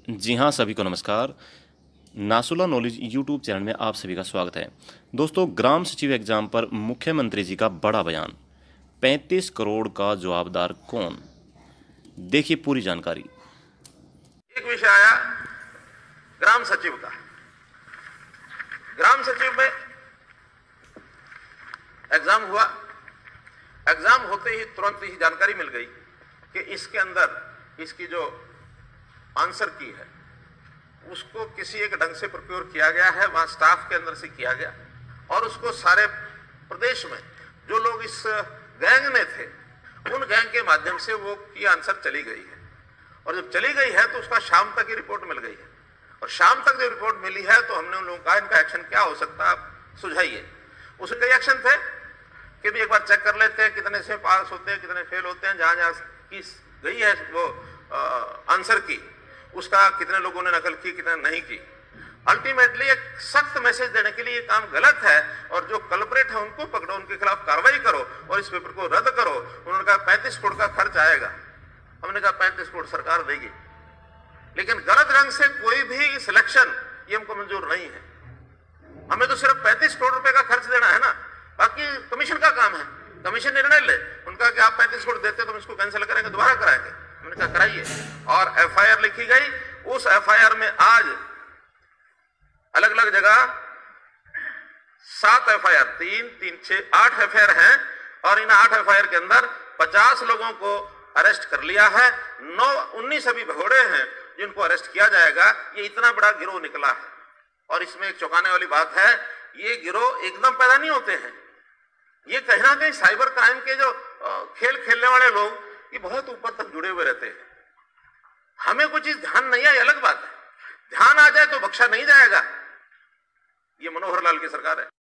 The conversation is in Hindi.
जी हाँ, सभी को नमस्कार। नासुला नॉलेज यूट्यूब चैनल में आप सभी का स्वागत है। दोस्तों, ग्राम सचिव एग्जाम पर मुख्यमंत्री जी का बड़ा बयान। 35 करोड़ का जवाबदार कौन? देखिए पूरी जानकारी। एक विषय आया ग्राम सचिव का। ग्राम सचिव में एग्जाम हुआ। एग्जाम होते ही तुरंत ही जानकारी मिल गई कि इसके अंदर इसकी जो आंसर की है उसको किसी एक ढंग से प्रिपेयर किया गया है, वहां स्टाफ के अंदर से किया गया, और उसको सारे प्रदेश में जो लोग इस गैंग में थे उन गैंग के माध्यम से वो की आंसर चली गई है। और जब चली गई है तो उसका शाम तक ही रिपोर्ट मिल गई है, और शाम तक जो रिपोर्ट मिली है तो हमने उन लोगों का इनका एक्शन क्या हो सकता है आप सुझाइए। उसके कई एक्शन थे कि भी एक बार चेक कर लेते हैं कितने से पास होते हैं, कितने फेल होते हैं, जहां जहां की गई है वो आंसर की उसका कितने लोगों ने नकल की, कितने नहीं की। अल्टीमेटली एक सख्त मैसेज देने के लिए ये काम गलत है, और जो कल्प्रेट है उनको पकड़ो, उनके खिलाफ कार्रवाई करो और इस पेपर को रद्द करो। उन्होंने कहा 35 करोड़ का खर्च आएगा। हमने कहा 35 करोड़ सरकार देगी, लेकिन गलत ढंग से कोई भी सिलेक्शन ये हमको मंजूर नहीं है। हमें तो सिर्फ 35 करोड़ रुपए का खर्च देना है ना, बाकी कमीशन का काम है। कमीशन निर्णय ले, उनका कि आप 35 करोड़ देते तो हम इसको कैंसिल करेंगे, दोबारा कराएंगे। हमने कहा कराइए, और एफआईआर लिखी गई। उस एफआईआर में आज अलग अलग जगह 7 एफआईआर, 3, 3, 6, 8 एफआईआर हैं, और इन 8 एफआईआर के अंदर 50 लोगों को अरेस्ट कर लिया है। 19 अभी भगोड़े हैं जिनको अरेस्ट किया जाएगा। ये इतना बड़ा गिरोह निकला है, और इसमें एक चौंकाने वाली बात है, ये गिरोह एकदम पैदा नहीं होते हैं। ये कहीं ना कहीं साइबर क्राइम के जो खेल खेलने वाले लोग ये बहुत ऊपर तक जुड़े हुए रहते हैं। हमें कुछ चीज ध्यान नहीं है, अलग बात है। ध्यान आ जाए तो बख्शा नहीं जाएगा। ये मनोहर लाल की सरकार है।